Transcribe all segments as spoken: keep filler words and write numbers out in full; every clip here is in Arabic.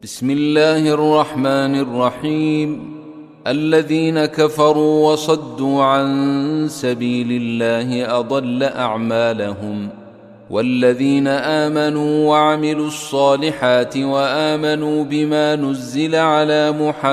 بسم الله الرحمن الرحيم. الذين كفروا وصدوا عن سبيل الله أضل أعمالهم، والذين آمنوا وعملوا الصالحات وآمنوا بما نزل على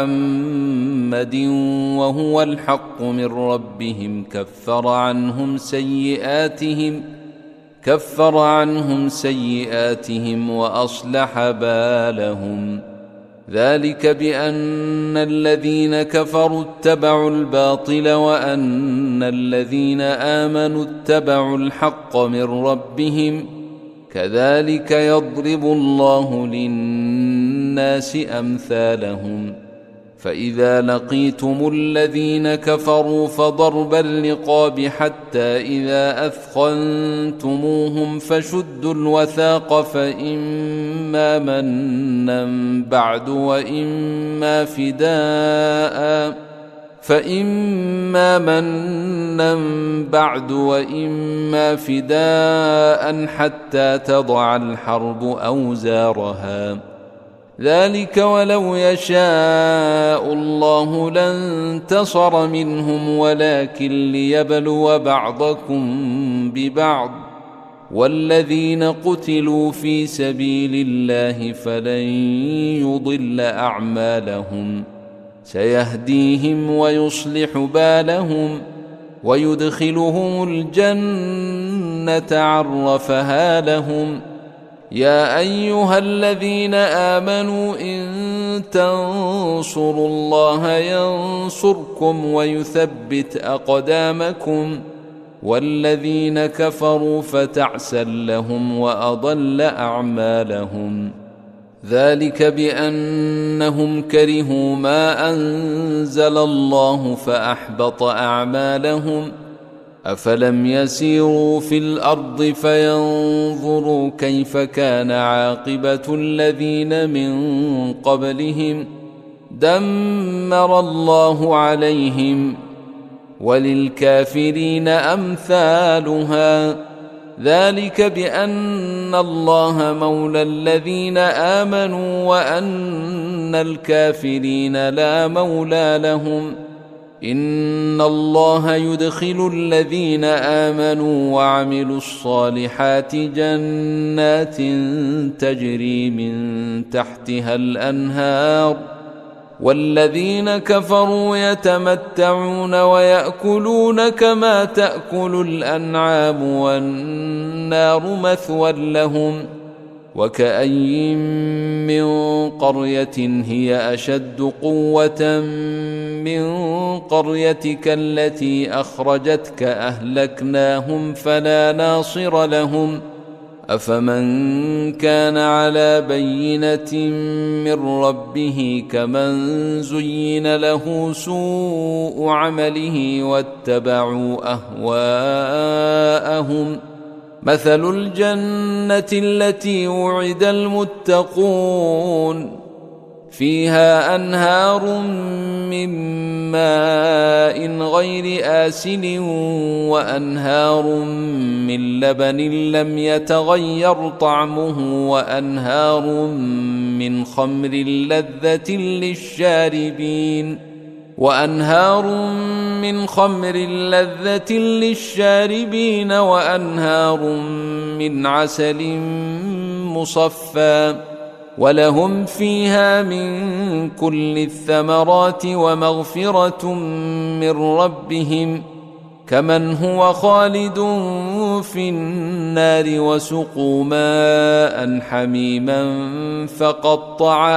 محمد وهو الحق من ربهم كفر عنهم سيئاتهم كفر عنهم سيئاتهم وأصلح بالهم. ذلك بأن الذين كفروا اتبعوا الباطل وأن الذين آمنوا اتبعوا الحق من ربهم، كذلك يضرب الله للناس أمثالهم. فإذا لقيتم الذين كفروا فضرب الرقاب حتى إذا أثخنتموهم فشدوا الوثاق فإما منا بعد وإما فداء فإما منا بعد وإما فداء حتى تضع الحرب أوزارها. ذلك ولو يشاء الله لانتصر منهم ولكن ليبلو بعضكم ببعض، والذين قتلوا في سبيل الله فلن يضل أعمالهم، سيهديهم ويصلح بالهم ويدخلهم الجنة عرفها لهم. يا أيها الذين آمنوا إن تنصروا الله ينصركم ويثبت أقدامكم، والذين كفروا فتعسا لهم وأضل أعمالهم. ذلك بأنهم كرهوا ما أنزل الله فأحبط أعمالهم. أفلم يسيروا في الأرض فينظروا كيف كان عاقبة الذين من قبلهم، دمر الله عليهم وللكافرين أمثالها. ذلك بأن الله مولى الذين آمنوا وأن الكافرين لا مولى لهم. إن الله يدخل الذين آمنوا وعملوا الصالحات جنات تجري من تحتها الأنهار، والذين كفروا يتمتعون ويأكلون كما تأكل الأنعام والنار مثوى لهم. وكأي من قرية هي أشد قوة من قريتك التي أخرجتك أهلكناهم فلا ناصر لهم. أفمن كان على بينة من ربه كمن زين له سوء عمله واتبعوا أهواءهم. مثل الجنة التي وعد المتقون فيها أنهار من ماء غير آسن وأنهار من لبن لم يتغير طعمه وأنهار من خمر لذة للشاربين وأنهار من خمر لذة للشاربين وأنهار من عسل مصفى، ولهم فيها من كل الثمرات ومغفرة من ربهم، كمن هو خالد في النار وسقوا ماء حميما فقطع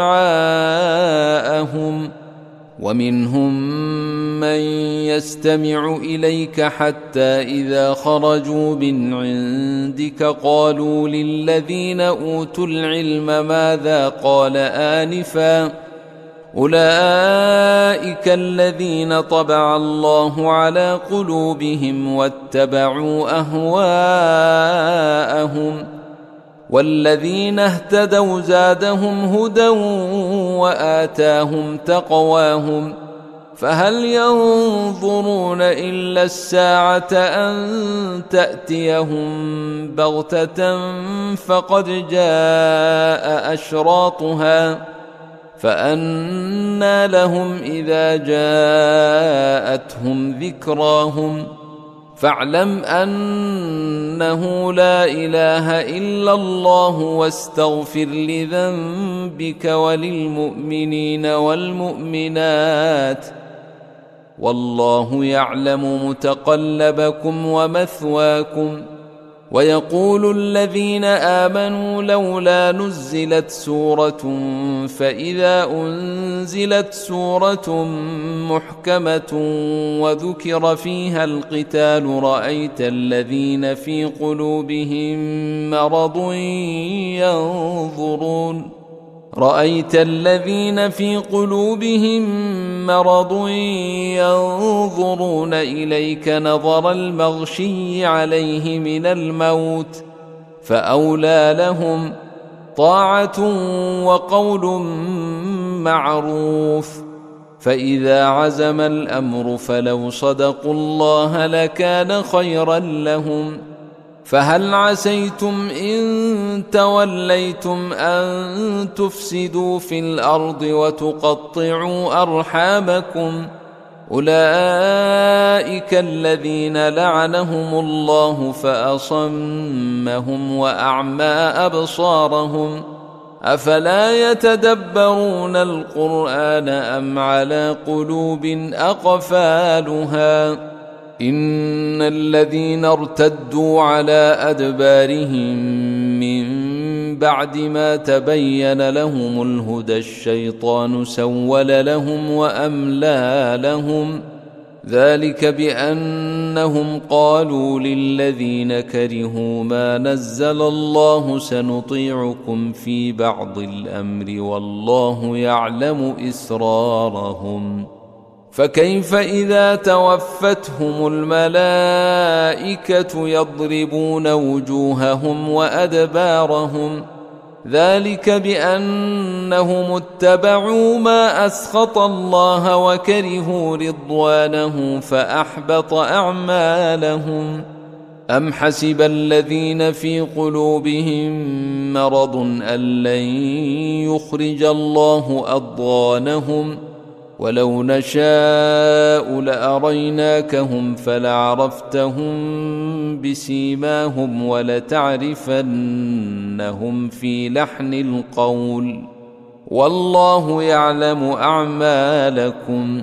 أمعاءهم. ومنهم من يستمع إليك حتى إذا خرجوا من عندك قالوا للذين أوتوا العلم ماذا قال آنفا، أولئك الذين طبع الله على قلوبهم واتبعوا أهواءهم. والذين اهتدوا زادهم هدى وآتاهم تقواهم، فهل ينظرون إلا الساعة أن تأتيهم بغتة فقد جاء أشراطها فأنى لهم إذا جاءتهم ذكراهم فاعلم أنه لا إله إلا الله واستغفر لذنبك وللمؤمنين والمؤمنات والله يعلم متقلبكم ومثواكم. ويقول الذين آمنوا لولا نزلت سورة فإذا أنزلت سورة محكمة وذكر فيها القتال رأيت الذين في قلوبهم مرض ينظرون رأيت الذين في قلوبهم مرض ينظرون إليك نظر المغشي عليه من الموت فأولى لهم طاعة وقول معروف. فإذا عزم الأمر فلو صدقوا الله لكان خيرا لهم. فهل عسيتم إن توليتم أن تفسدوا في الأرض وتقطعوا أرحامكم أولئك الذين لعنهم الله فأصمهم وأعمى أبصارهم أفلا يتدبرون القرآن أم على قلوب أقفالها إن الذين ارتدوا على أدبارهم من بعد ما تبين لهم الهدى الشيطان سول لهم وأملى لهم ذلك بأنهم قالوا للذين كرهوا ما نزل الله سنطيعكم في بعض الأمر والله يعلم إسرارهم فكيف إذا توفتهم الملائكة يضربون وجوههم وأدبارهم ذلك بأنهم اتبعوا ما أسخط الله وكرهوا رضوانه فأحبط أعمالهم أم حسب الذين في قلوبهم مرض أن لن يخرج الله أضغانهم ولو نشاء لأريناكهم فلعرفتهم بسيماهم ولتعرفنهم في لحن القول والله يعلم أعمالكم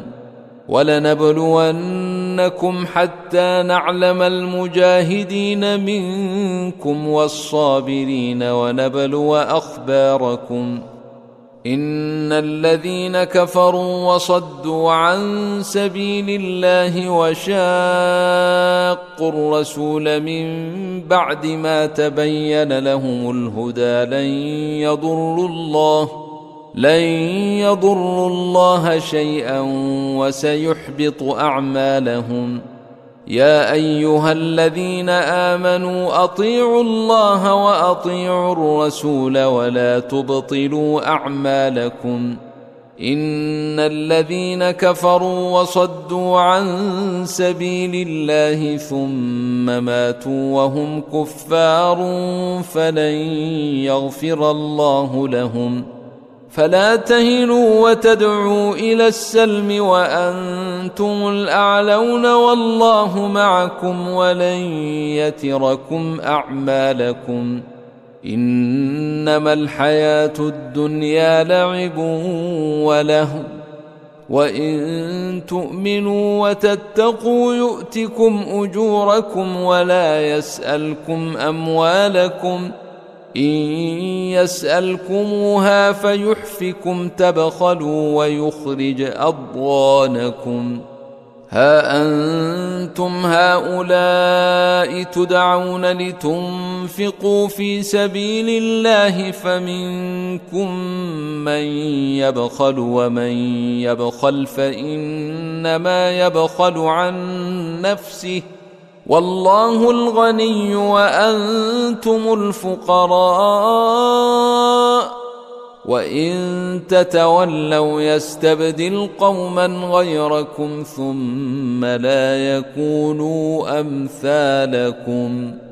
ولنبلونكم حتى نعلم المجاهدين منكم والصابرين ونبلو أخباركم إن الذين كفروا وصدوا عن سبيل الله وشاقوا الرسول من بعد ما تبين لهم الهدى لن يضروا الله لن يضروا الله شيئا وسيحبط أعمالهم يا أيها الذين آمنوا أطيعوا الله وأطيعوا الرسول ولا تبطلوا أعمالكم إن الذين كفروا وصدوا عن سبيل الله ثم ماتوا وهم كفار فلن يغفر الله لهم فلا تهنوا وتدعوا إلى السلم وأنتم الأعلون والله معكم ولن يتركم أعمالكم إنما الحياة الدنيا لعب ولهو وإن تؤمنوا وتتقوا يؤتكم أجوركم ولا يسألكم أموالكم إن يسألكموها فيحفكم تبخلوا ويخرج أضغانكم ها أنتم هؤلاء تدعون لتنفقوا في سبيل الله فمنكم من يبخل ومن يبخل فإنما يبخل عن نفسه والله الغني وأنتم الفقراء وإن تتولوا يستبدل قوما غيركم ثم لا يكونوا أمثالكم.